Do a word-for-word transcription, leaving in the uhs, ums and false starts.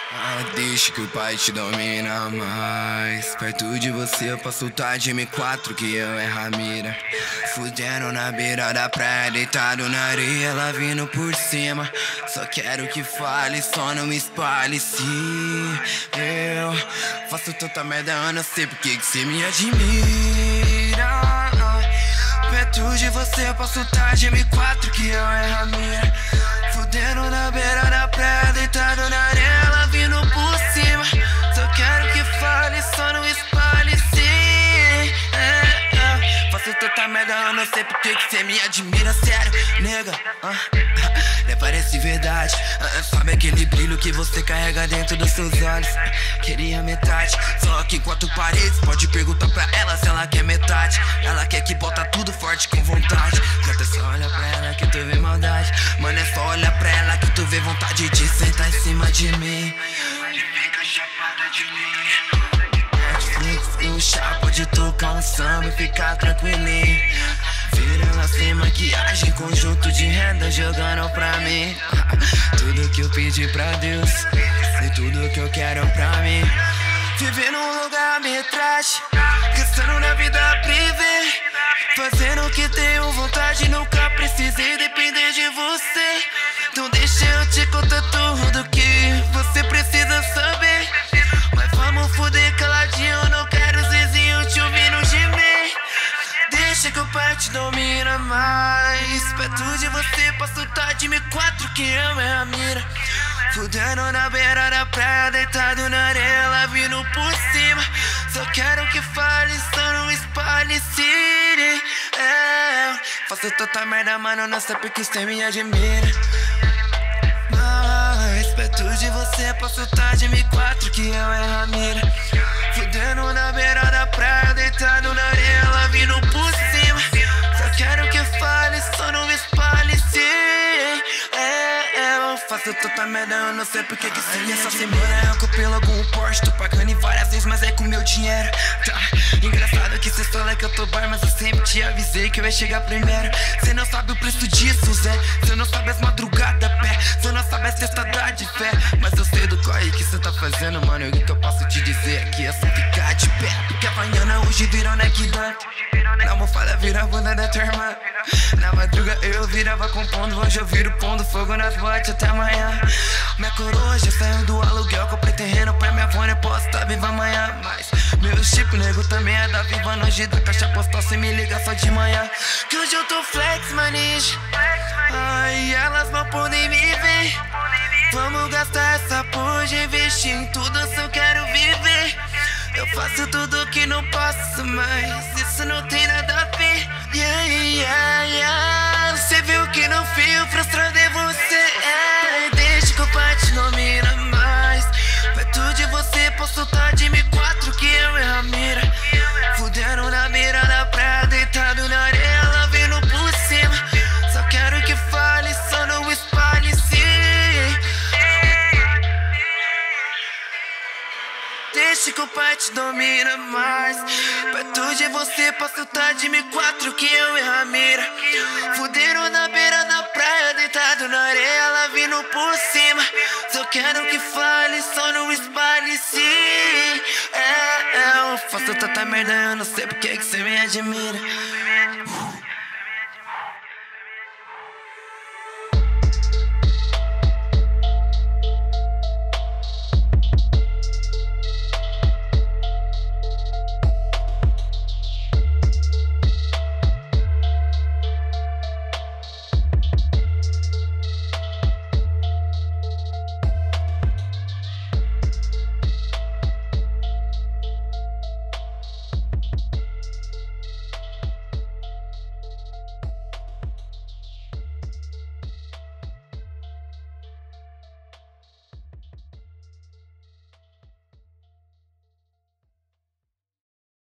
Ah, deixa que o pai te domina mais. Perto de você eu posso tá de M quatro, que eu é Ramira. Fudendo na beira da praia, deitado na areia, ela vindo por cima. Só quero que fale, só não me espalhe. Se eu faço tanta merda, eu não sei por que que cê me admira. Perto de você eu posso tá de M quatro, que eu é Ramira. Fudendo na beira da praia, deitado na areia, ela vindo por cima. Só quero que fale, só não espalhe. Sim, é, é. Faço tanta merda, eu não sei por que que cê me admira. Sério, nega, ah, nem parece verdade. ah, Sabe aquele brilho que você carrega dentro dos seus olhos? Queria metade, só que quatro paredes. Pode perguntar pra ela se ela quer metade. Ela quer que bota tudo forte com vontade. Canta, só olha pra ela que tu vê maldade. Mano, é só olhar pra ela que tu vê vontade de sentar em cima de mim. Pode ficar chapada de mim. Netflix e o chá pode tocar um samba e ficar tranquilinho. Vira lá sem maquiagem, conjunto de renda jogando pra mim. Tudo que eu pedi pra Deus e tudo que eu quero pra mim. Viver num lugar metragem, gastando na vida privê, fazendo o que tenho vontade, nunca precisei depender de você. Então deixa eu te contar tudo que você precisa saber. Mas vamos foder caladinho, eu não quero os vizinhos te ouvindo gemer. Deixa que o pai te domina mais. Perto de você posso tá de M quatro, que eu é a mira. Fudendo na beira da praia, deitado na areia, ela vindo por cima. Só quero que fale, só não espalhe. City, é. Faço tanta merda, mano, não sei porque cê me admira. Mas perto de você posso tá de M quatro, que eu é Ramira. Fudendo na beira da praia, deitado na areia, ela vindo por cima. Só quero que fale, só não espalhe. Sim, é, é. Eu faço tanta merda, eu não sei porque que cê me essa semana eu comprei logo um Porsche. Tô pagando em várias vezes, mas é com meu dinheiro. Tá, engraçado que cê fala que eu tô bar, mas eu sempre te avisei que eu ia chegar primeiro. Cê não sabe o preço disso, Zé. Cê não sabe as madrugadas a pé. Cê não sabe as testada de fé. Mas eu sei do corre que cê tá fazendo, mano. E o que eu posso te dizer aqui é só ficar de pé. Porque amanhã hoje virou neck dunk. Na almofada vira a bunda da tua irmã. Na madruga eu virava compondo, hoje eu viro pondo fogo nas botes até amanhã. Minha coroa já saiu do aluguel, comprei terreno pra minha avó, eu posso tá viva amanhã. Mas meu chip nego também é da viva noite da caixa postal, cê me liga só de manhã. Que hoje eu tô flex, manis. Ai, elas não podem me ver. Vamos gastar essa porra, investir em tudo, eu só quero viver. Eu faço tudo que não posso, mas isso não tem nada a ver. Yeah, yeah, yeah. Você viu que no fio frustrado é você. É. Deixa que o pai te domina mais. Perto de você posso tá de M quatro, que eu é a mira. Fudendo na beira da praia, deitado na areia, ela vindo por cima. Só quero que fale, só não espalhe. Sim. Deixa que o pai te domina mais. Perto de você posso tá de M quatro, que eu é a mira. Fudendo na beira da praia, deitado na areia, ela vindo por cima. Só quero que fale, só não espalhe. Sim, é, é. Eu faço tanta merda, eu não sei porque que cê me admira.